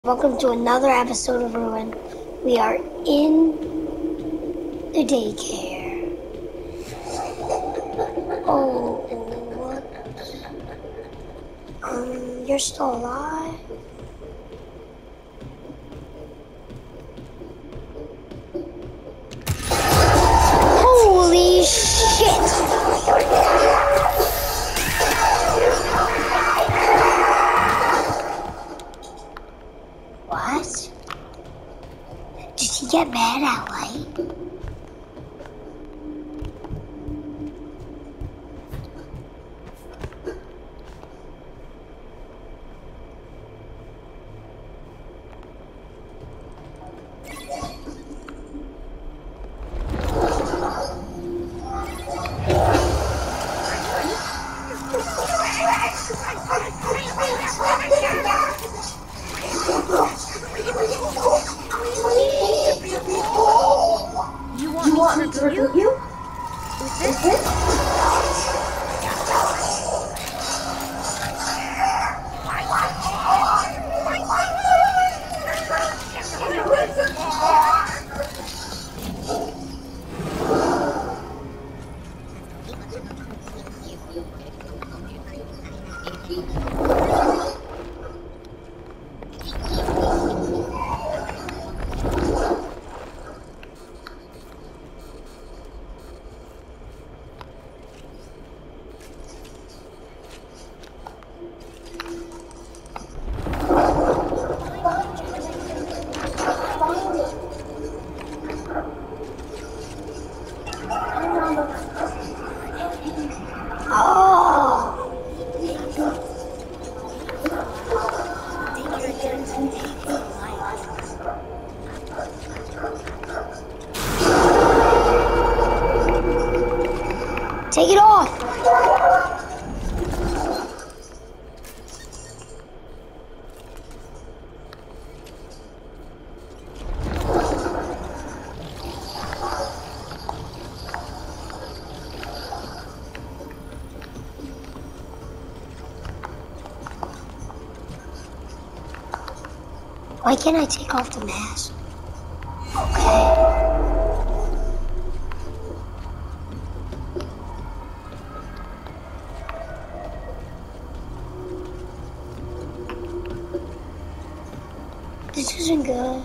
Welcome to another episode of Ruin. We are in the daycare. Oh, what? You're still alive? Holy shit! What? Did he get mad at Light? You want me to reboot you? With this? Take it off! Why can't I take off the mask? Okay. This isn't good.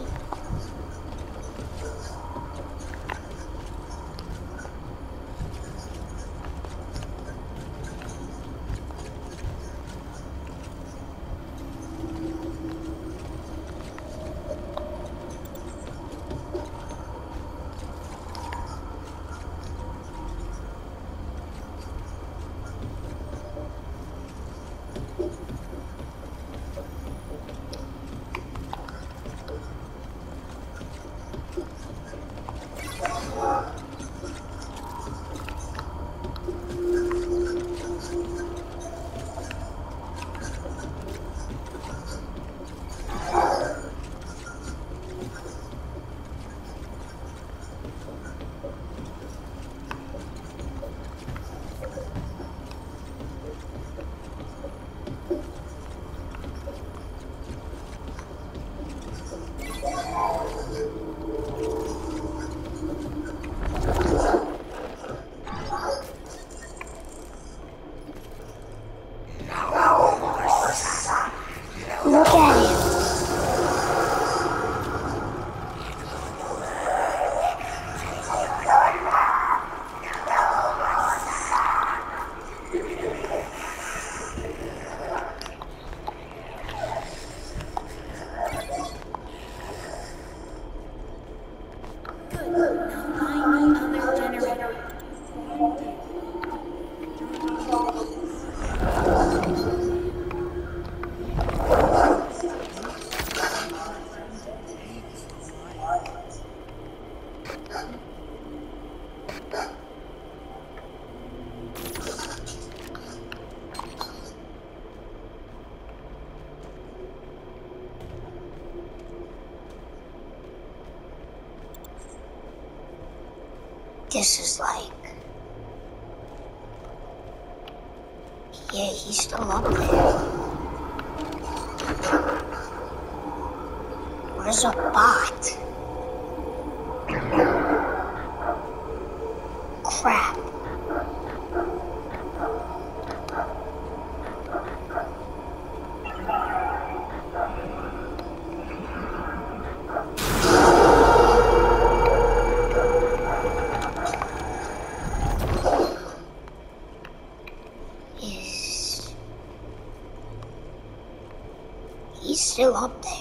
Look at him. This is like... Yeah, he's still up there. There's a bot. Crap. He's still up there.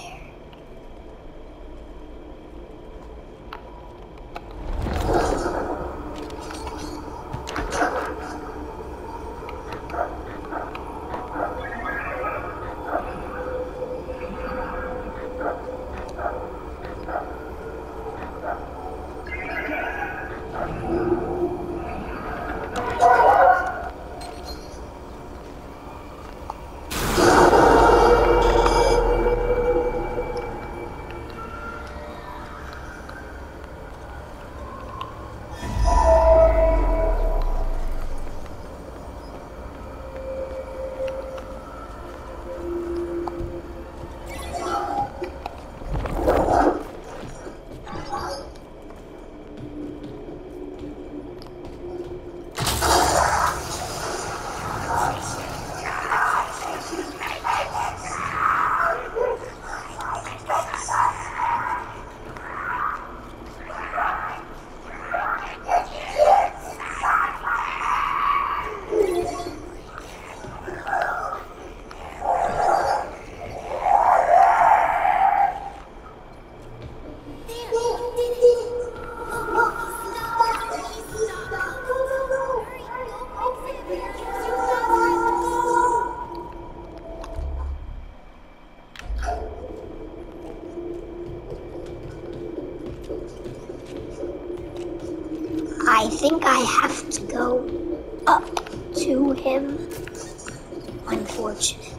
I think I have to go up to him, unfortunately.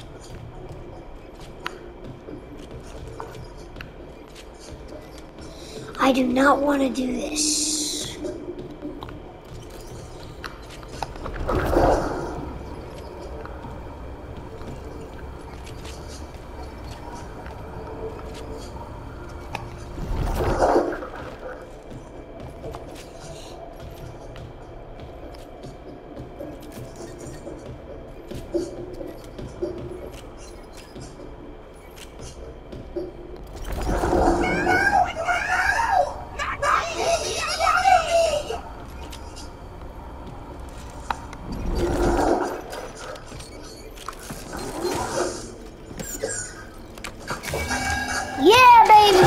I do not want to do this. Yeah, baby!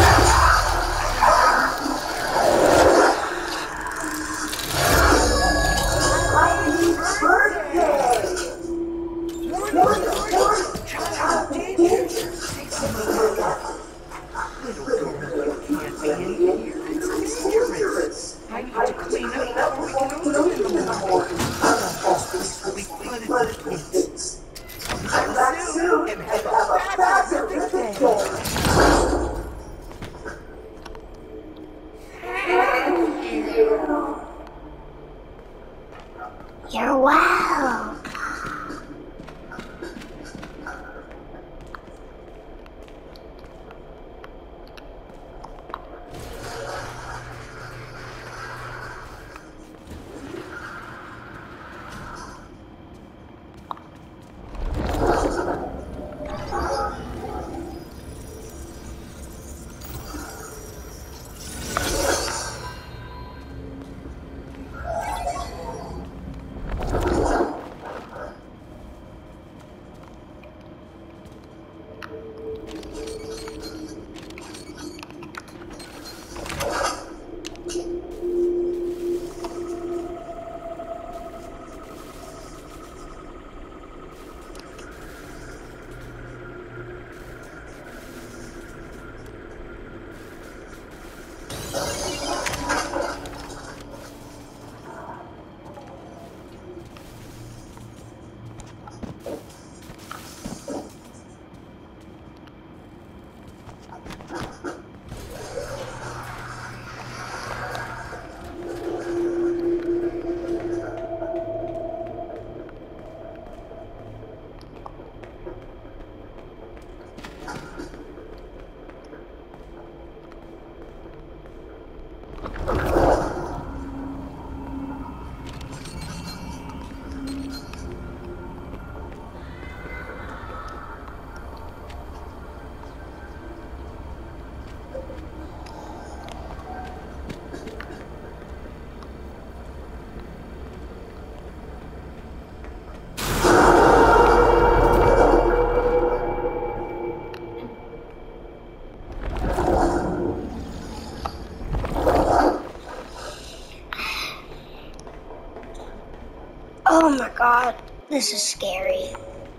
Oh my god, this is scary.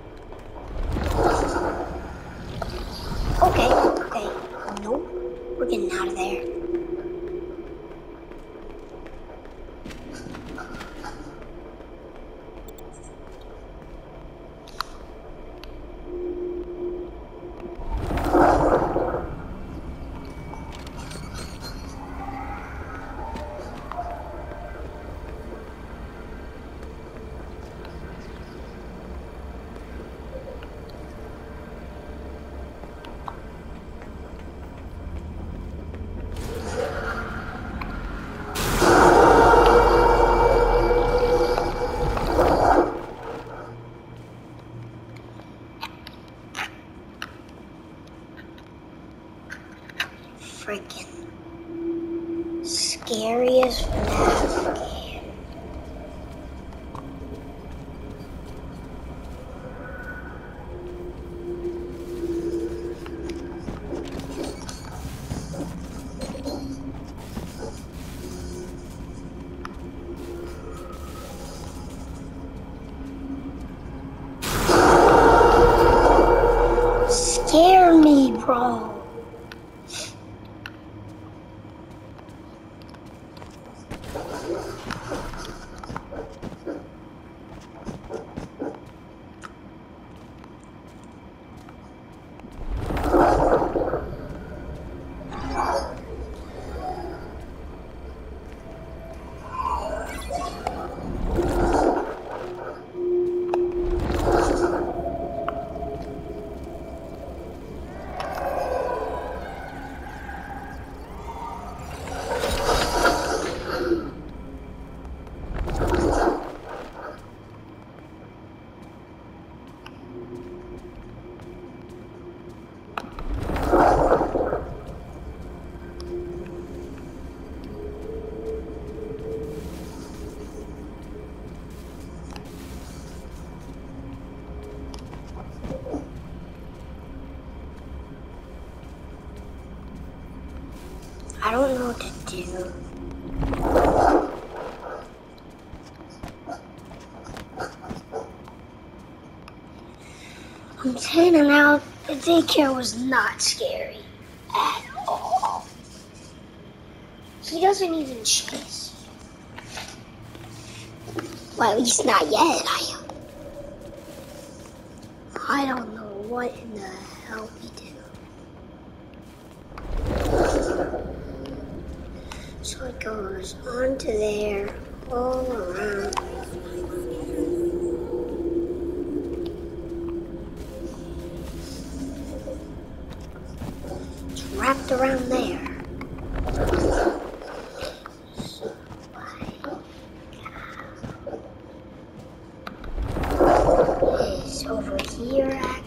Okay, okay. Nope, we're getting out of there. Freaking scariest FNAF game. Scare me, bro. I don't know what to do. I'm telling you now, the daycare was not scary at all. He doesn't even chase you. Well, at least not yet. I don't know what in the hell we do. So it goes onto there, all around. It's wrapped around there. Is over here activated.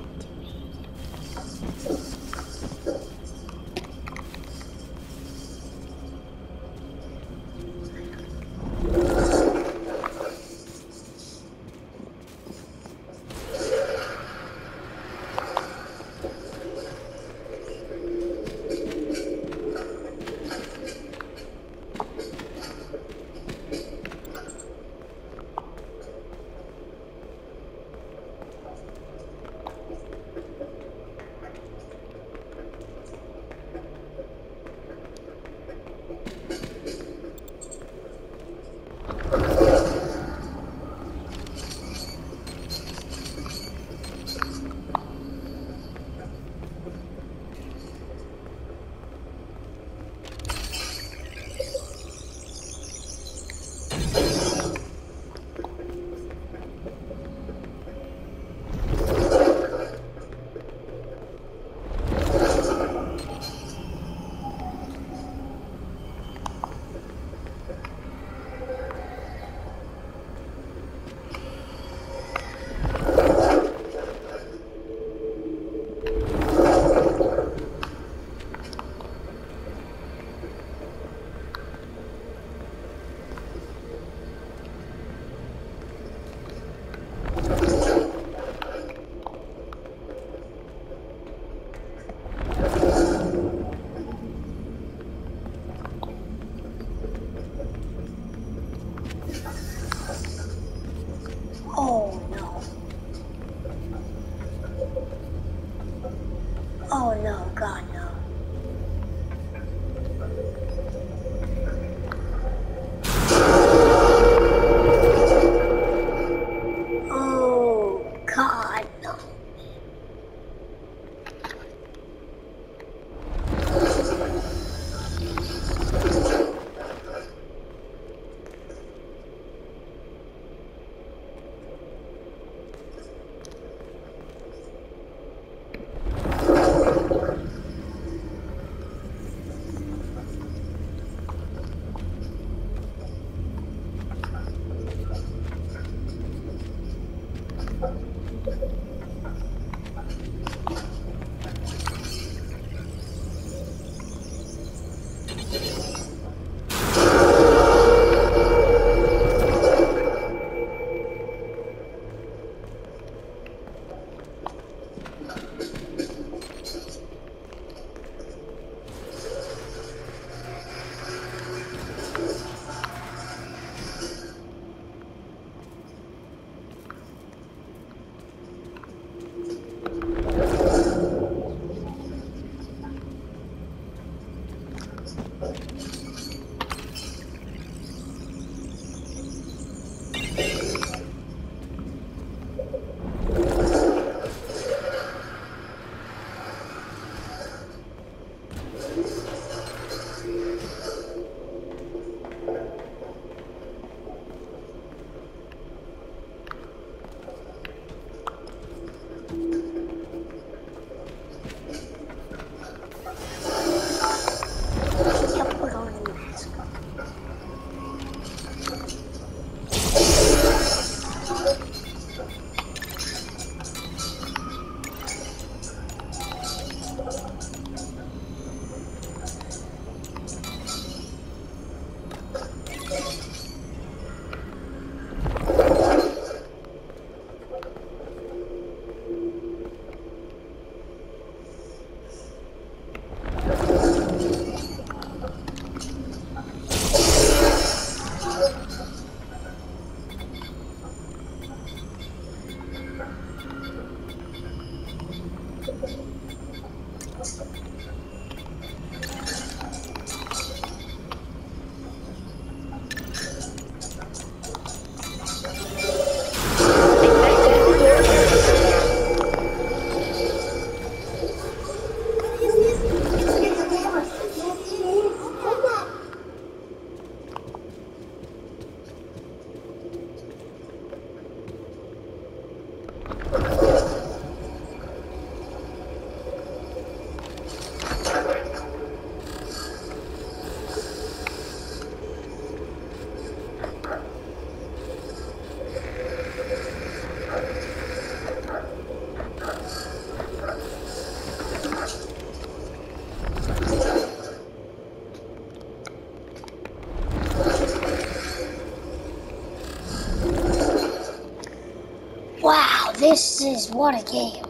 Wow, this is what a game.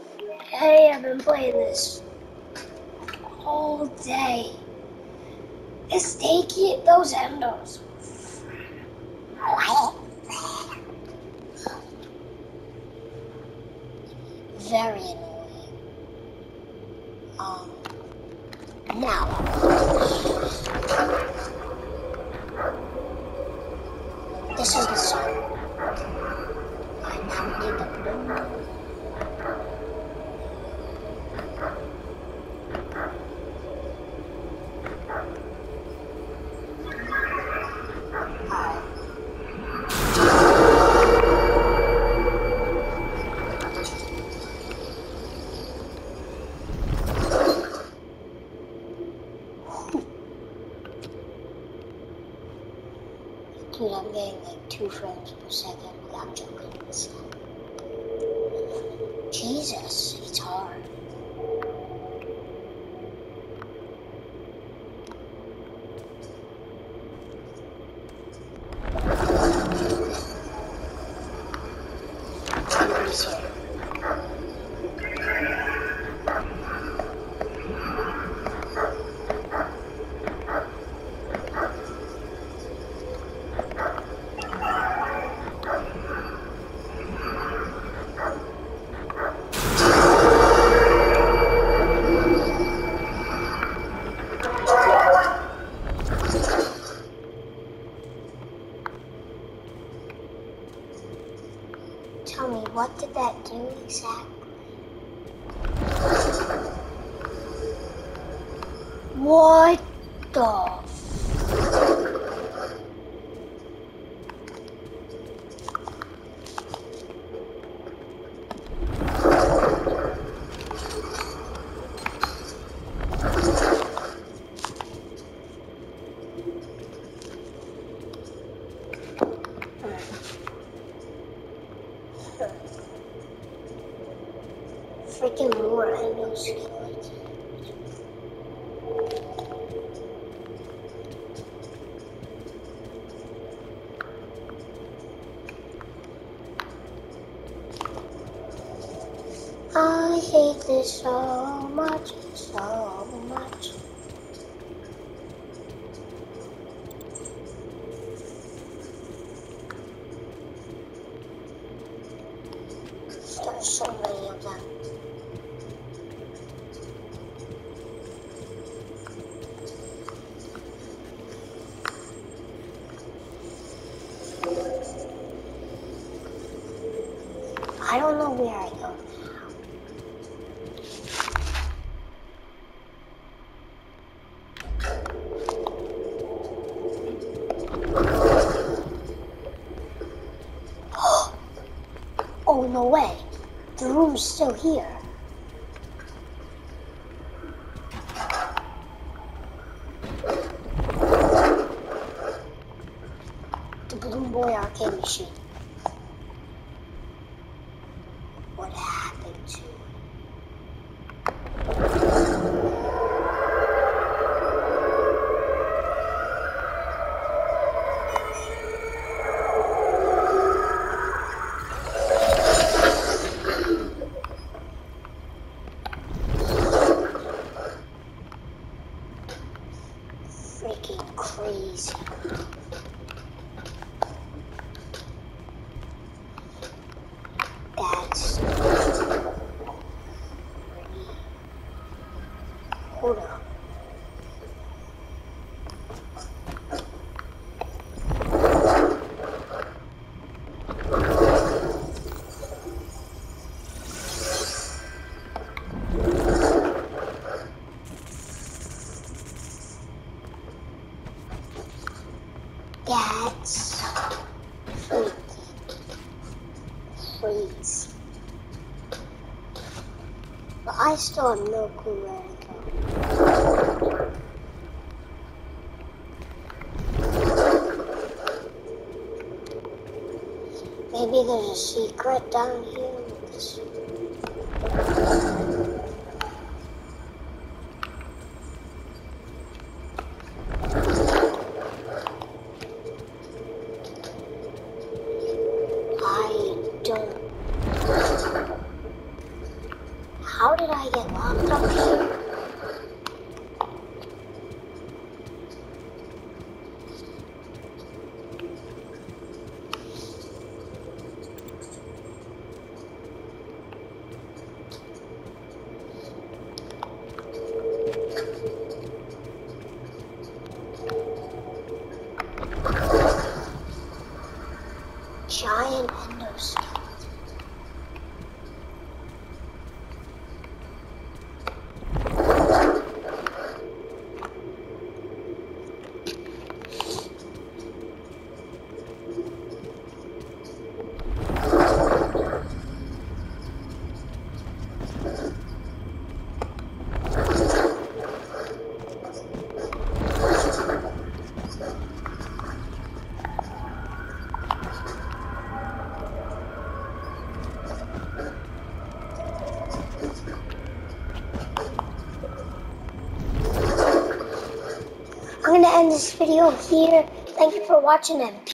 Hey, I've been playing this all day. This daycare, those endos. Very annoying. Now. This is the song. I now need the blue. Dude, I'm getting like 2 frames per second without joking this. Jesus, it's hard. Nobody's here. Tell me, what did that do exactly? What the freaking more endoskeletons. I hate this so much, so much. There's so many of them. I don't know where I go now. Oh, no way. The room's still here. The Balloon Boy arcade machine. What happened to it? Freaking crazy. That's hold on. That's freaking crazy. But I still have no clue where to go. Maybe there's a secret down here. How did I get locked up here? Giant endoskeleton. I'm going to end this video here. Thank you for watching and